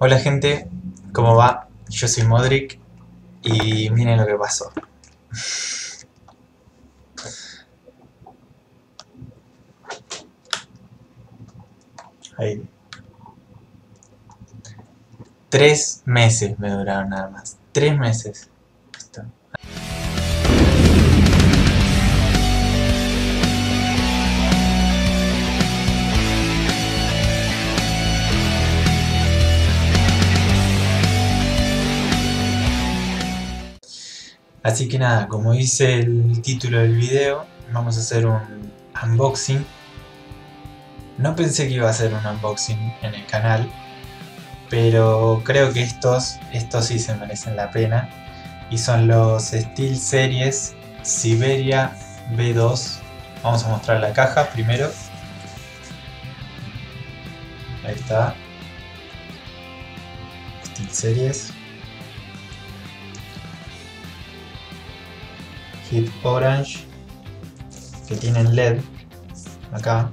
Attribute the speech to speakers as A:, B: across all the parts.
A: Hola gente, ¿cómo va? Yo soy Modric y miren lo que pasó. Ahí. 3 meses me duraron nada más. 3 meses. Listo. Así que nada, como dice el título del video, vamos a hacer un unboxing. No pensé que iba a hacer un unboxing en el canal, pero creo que estos sí se merecen la pena. Y son los SteelSeries Siberia V2. Vamos a mostrar la caja primero. Ahí está. SteelSeries. Hip Orange. Que tienen LED. Acá.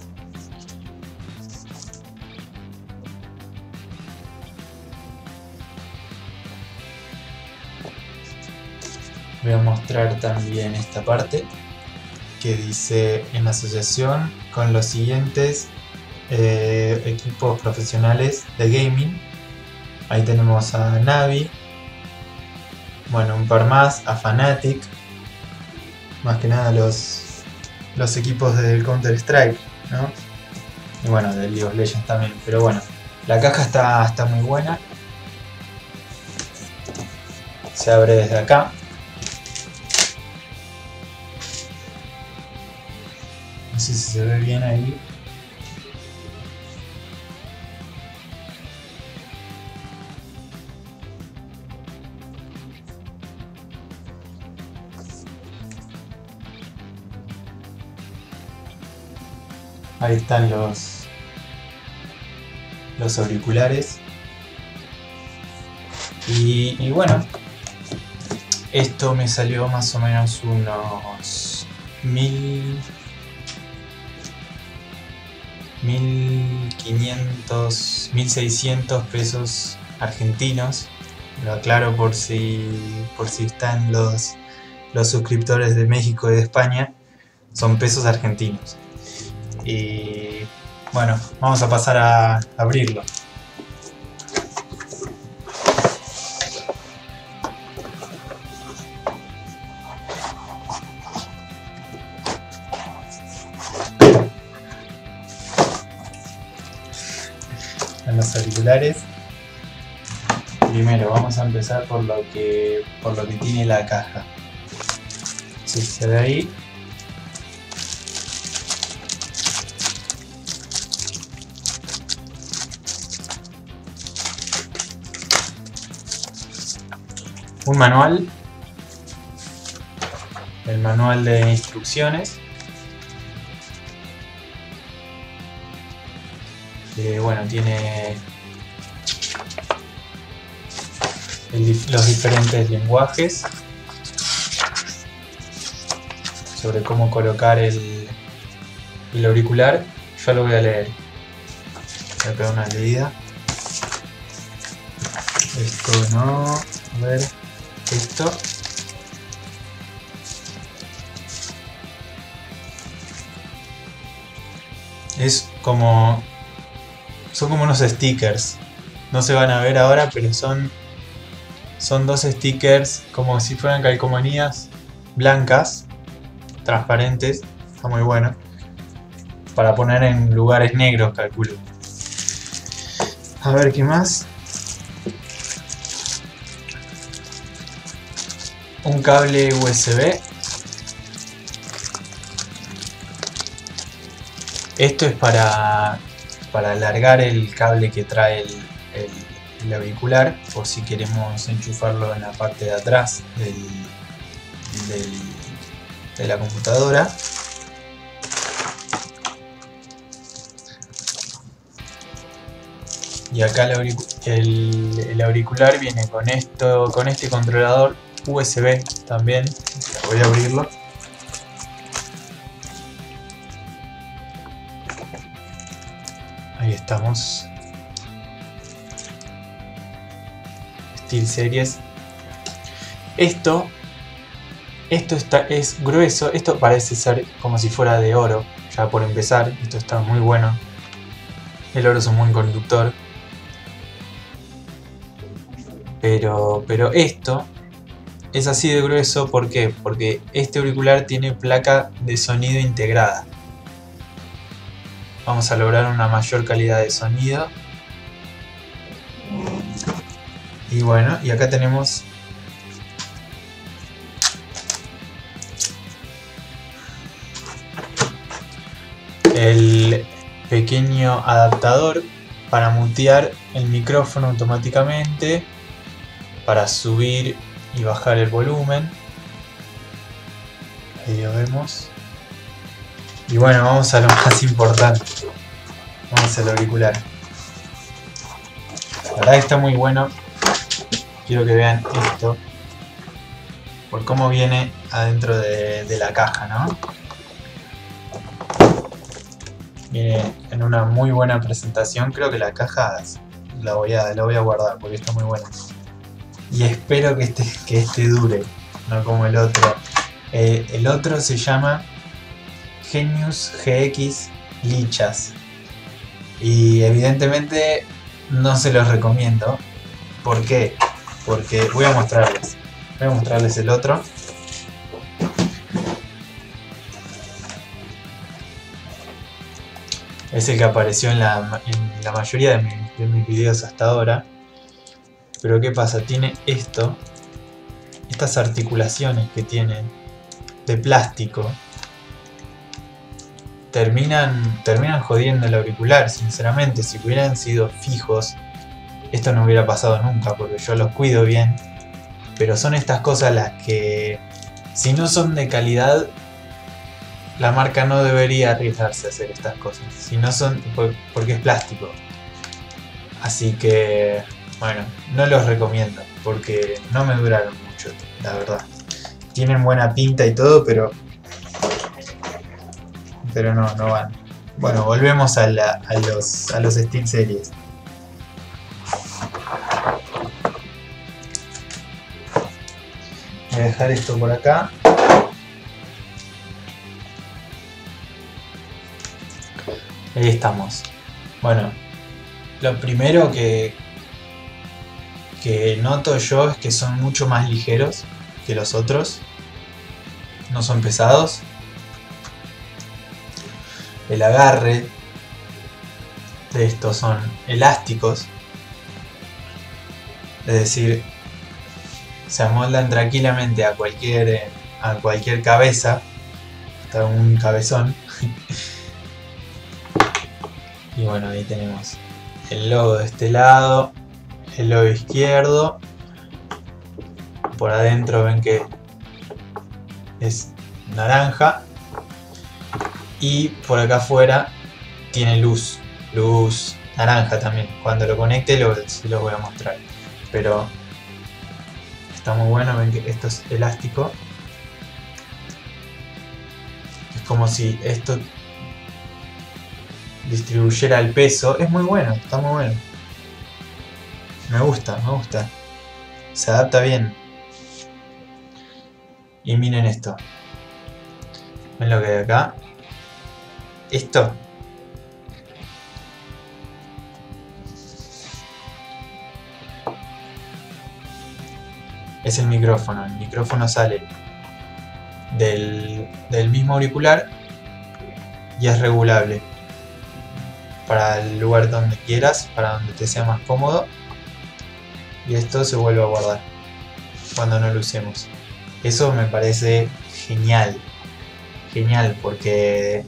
A: Voy a mostrar también esta parte que dice en asociación con los siguientes equipos profesionales de gaming. Ahí tenemos a Navi, bueno, un par más, a Fnatic, más que nada los equipos del Counter Strike, ¿no? Y bueno, del League of Legends también, pero bueno, la caja está muy buena. Se abre desde acá. No sé si se ve bien ahí. Ahí están los auriculares. Y bueno, esto me salió más o menos unos 1.500, 1.600 pesos argentinos. Lo aclaro por si están los suscriptores de México y de España. Son pesos argentinos. Y bueno, vamos a pasar a abrirlo. En los auriculares. Primero vamos a empezar por lo que tiene la caja. Si se ve ahí. Un manual. El manual de instrucciones. Que bueno, tiene los diferentes lenguajes sobre cómo colocar el auricular. Yo lo voy a leer. Voy a pegar una leída. Esto no. A ver. Esto. Es como. Son como unos stickers. No se van a ver ahora, pero son dos stickers como si fueran calcomanías blancas, transparentes. Está muy bueno. Para poner en lugares negros, calculo. A ver qué más. Un cable USB. Esto es para alargar el cable que trae el auricular, por si queremos enchufarlo en la parte de atrás de la computadora. Y acá el auricular viene con este controlador USB también. Voy a abrirlo. Ahí estamos. SteelSeries. Esto es grueso, esto parece ser como si fuera de oro, ya por empezar, esto está muy bueno. El oro es un buen conductor. Pero esto es así de grueso, ¿por qué? Porque este auricular tiene placa de sonido integrada. Vamos a lograr una mayor calidad de sonido. Y bueno, y acá tenemos el pequeño adaptador para mutear el micrófono automáticamente, para subir y bajar el volumen. Ahí lo vemos. Y bueno, vamos a lo más importante. Vamos al auricular. La verdad que está muy bueno. Quiero que vean esto, por cómo viene adentro de la caja, ¿no? Viene en una muy buena presentación. Creo que la caja la voy a guardar porque está muy buena. Y espero que este dure, no como el otro. El otro se llama Genius GX Lichas. Y evidentemente no se los recomiendo. ¿Por qué? Porque voy a mostrarles el otro. Es el que apareció en la mayoría de mis videos hasta ahora. Pero ¿qué pasa? Tiene estas articulaciones que tiene de plástico. Terminan jodiendo el auricular, sinceramente. Si hubieran sido fijos, esto no hubiera pasado nunca, porque yo los cuido bien. Pero son estas cosas las que, si no son de calidad, la marca no debería arriesgarse a hacer estas cosas. Si no son, porque es plástico. Así que, bueno, no los recomiendo, porque no me duraron mucho, la verdad. Tienen buena pinta y todo, pero no van. Bueno, volvemos a los SteelSeries. Voy a dejar esto por acá. Ahí estamos. Bueno, lo primero que noto yo es que son mucho más ligeros que los otros. No son pesados. El agarre de estos son elásticos. Es decir, se amoldan tranquilamente a cualquier cabeza, hasta un cabezón. Y bueno, ahí tenemos el logo de este lado, el logo izquierdo. Por adentro ven que es naranja. Y por acá afuera tiene luz naranja también. Cuando lo conecte se los voy a mostrar. Pero está muy bueno, ven que esto es elástico. Es como si esto distribuyera el peso. Es muy bueno, está muy bueno. Me gusta. Se adapta bien. Y miren esto. Ven lo que hay acá. Esto es el micrófono. El micrófono sale del mismo auricular y es regulable para el lugar donde quieras, para donde te sea más cómodo. Y esto se vuelve a guardar cuando no lo usemos. Eso me parece genial. Genial, porque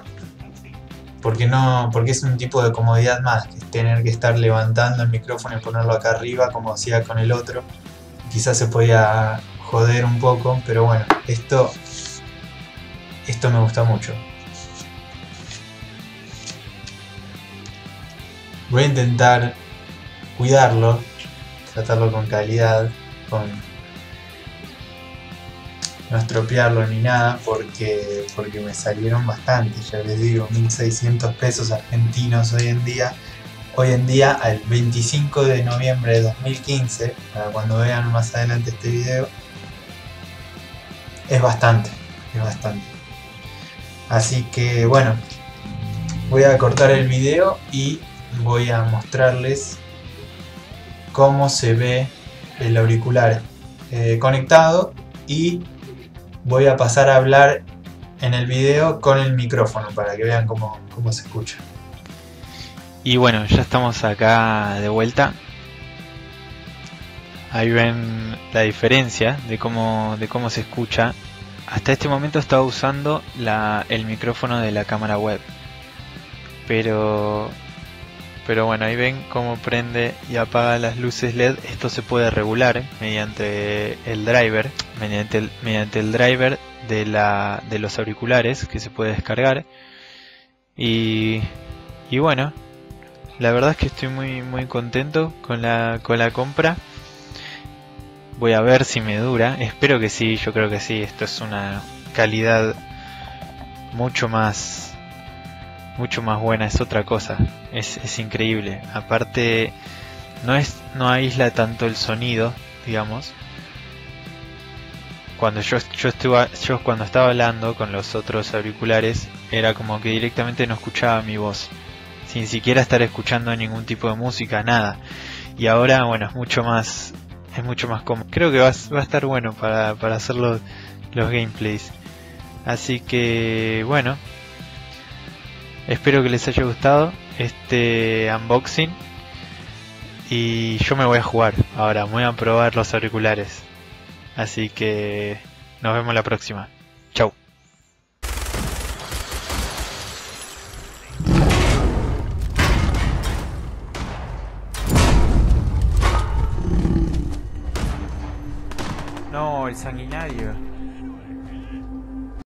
A: es un tipo de comodidad más que tener que estar levantando el micrófono y ponerlo acá arriba como hacía con el otro. Quizás se podía joder un poco, pero bueno, esto me gusta mucho. Voy a intentar cuidarlo, tratarlo con calidad, no estropearlo ni nada, porque me salieron bastante, ya les digo, 1.600 pesos argentinos hoy en día. hoy en día, al 25 de noviembre de 2015, para cuando vean más adelante este video, es bastante, es bastante. Así que bueno, voy a cortar el video y voy a mostrarles cómo se ve el auricular conectado, y voy a pasar a hablar en el video con el micrófono para que vean cómo se escucha.
B: Y bueno, ya estamos acá de vuelta. Ahí ven la diferencia de cómo se escucha. Hasta este momento estaba usando el micrófono de la cámara web, pero bueno, ahí ven cómo prende y apaga las luces LED. Esto se puede regular mediante el driver, mediante el driver de los auriculares, que se puede descargar. Y bueno, la verdad es que estoy muy contento con la compra. Voy a ver si me dura, espero que sí, yo creo que sí. Esto es una calidad mucho más buena, es otra cosa, es increíble. Aparte no aísla tanto el sonido, digamos. Cuando yo cuando estaba hablando con los otros auriculares, era como que directamente no escuchaba mi voz, sin siquiera estar escuchando ningún tipo de música, nada. Y ahora, bueno, es mucho más cómodo. Creo que va a estar bueno para hacer los gameplays. Así que bueno, espero que les haya gustado este unboxing. Y yo me voy a jugar ahora, voy a probar los auriculares. Así que nos vemos la próxima. Chau. No, el sanguinario.